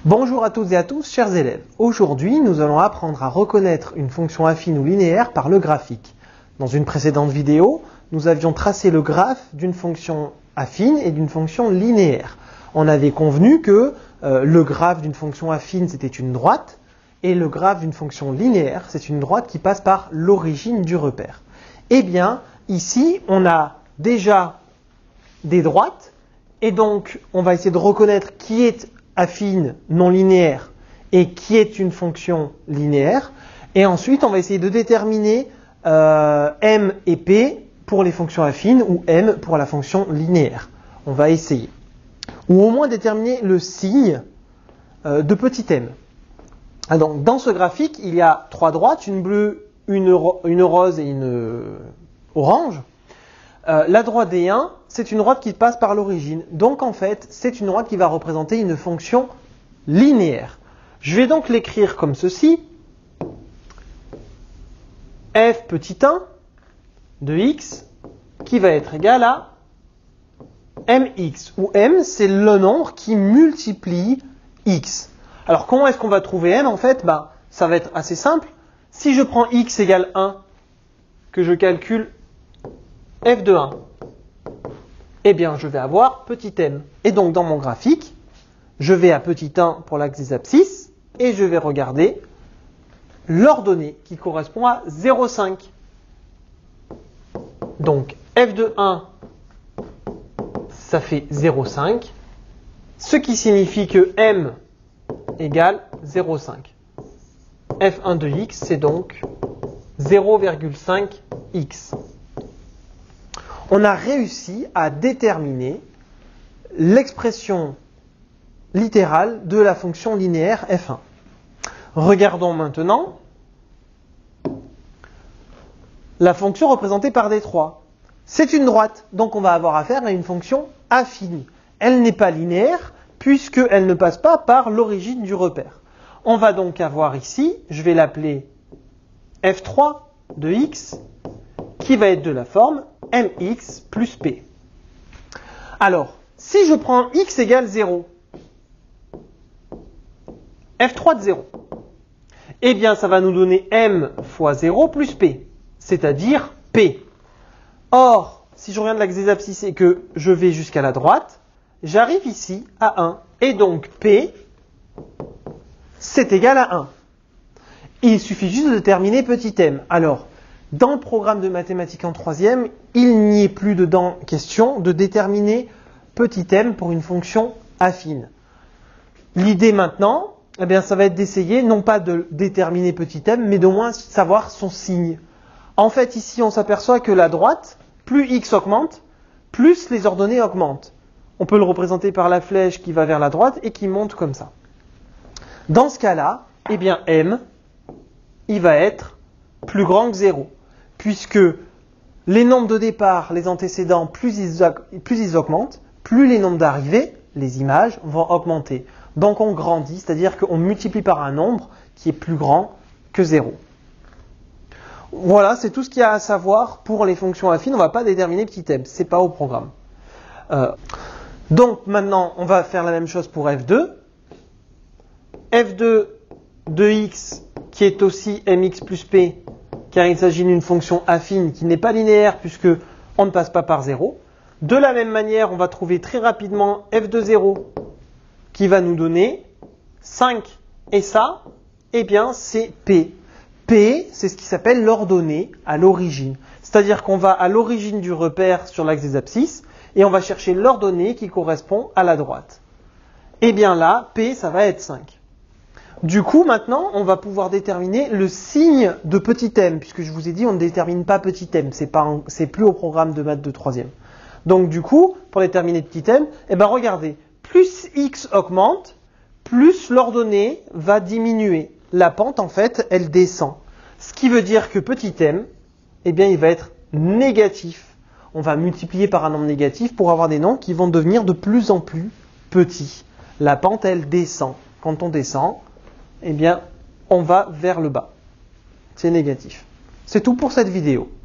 Bonjour à toutes et à tous, chers élèves. Aujourd'hui, nous allons apprendre à reconnaître une fonction affine ou linéaire par le graphique. Dans une précédente vidéo, nous avions tracé le graphe d'une fonction affine et d'une fonction linéaire. On avait convenu que le graphe d'une fonction affine, c'était une droite, et le graphe d'une fonction linéaire, c'est une droite qui passe par l'origine du repère. Eh bien, ici, on a déjà des droites, et donc on va essayer de reconnaître qui est affine non linéaire et qui est une fonction linéaire. Et ensuite, on va essayer de déterminer m et p pour les fonctions affines ou m pour la fonction linéaire. On va essayer. Ou au moins déterminer le signe de petit m. Donc, dans ce graphique, il y a trois droites, une bleue, une rose et une orange. La droite des 1, c'est une droite qui passe par l'origine. Donc en fait, c'est une droite qui va représenter une fonction linéaire. Je vais donc l'écrire comme ceci. f petit 1 de x qui va être égal à mx, où m c'est le nombre qui multiplie x. Alors comment est-ce qu'on va trouver m? En fait, ça va être assez simple. Si je prends x égale 1, que je calcule f de 1, eh bien je vais avoir petit m. Et donc dans mon graphique, je vais à petit 1 pour l'axe des abscisses et je vais regarder l'ordonnée qui correspond à 0,5. Donc f de 1, ça fait 0,5, ce qui signifie que m égale 0,5. f1 de x, c'est donc 0,5x. On a réussi à déterminer l'expression littérale de la fonction linéaire f1. Regardons maintenant la fonction représentée par D3. C'est une droite, donc on va avoir affaire à une fonction affine. Elle n'est pas linéaire puisqu'elle ne passe pas par l'origine du repère. On va donc avoir ici, je vais l'appeler f3 de x, qui va être de la forme mx plus p. Alors, si je prends x égale 0, f3 de 0, eh bien ça va nous donner m fois 0 plus p, c'est-à-dire p. Or, si je regarde l'axe des abscisses et que je vais jusqu'à la droite, j'arrive ici à 1. Et donc p, c'est égal à 1. Il suffit juste de déterminer petit m. Alors, dans le programme de mathématiques en 3e, il n'y est plus dedans question de déterminer petit m pour une fonction affine. L'idée maintenant, eh bien, ça va être d'essayer non pas de déterminer petit m, mais d'au moins savoir son signe. En fait, ici, on s'aperçoit que la droite, plus x augmente, plus les ordonnées augmentent. On peut le représenter par la flèche qui va vers la droite et qui monte comme ça. Dans ce cas-là, eh bien, m, il va être plus grand que 0. Puisque les nombres de départ, les antécédents, plus ils augmentent, plus les nombres d'arrivée, les images, vont augmenter. Donc on grandit, c'est-à-dire qu'on multiplie par un nombre qui est plus grand que 0. Voilà, c'est tout ce qu'il y a à savoir pour les fonctions affines. On ne va pas déterminer petit m, ce n'est pas au programme. Donc maintenant, on va faire la même chose pour f2. f2 de x, qui est aussi mx plus p, car il s'agit d'une fonction affine qui n'est pas linéaire puisque on ne passe pas par 0. De la même manière, on va trouver très rapidement f de 0 qui va nous donner 5. Et ça, eh bien, c'est p. P, c'est ce qui s'appelle l'ordonnée à l'origine. C'est-à-dire qu'on va à l'origine du repère sur l'axe des abscisses et on va chercher l'ordonnée qui correspond à la droite. Eh bien là, p, ça va être 5. Du coup, maintenant, on va pouvoir déterminer le signe de petit m, puisque je vous ai dit, on ne détermine pas petit m, c'est plus au programme de maths de 3e. Donc du coup, pour déterminer petit m, eh ben regardez, plus x augmente, plus l'ordonnée va diminuer. La pente, en fait, elle descend. Ce qui veut dire que petit m, eh bien, il va être négatif. On va multiplier par un nombre négatif pour avoir des nombres qui vont devenir de plus en plus petits. La pente, elle descend. Quand on descend, eh bien, on va vers le bas. C'est négatif. C'est tout pour cette vidéo.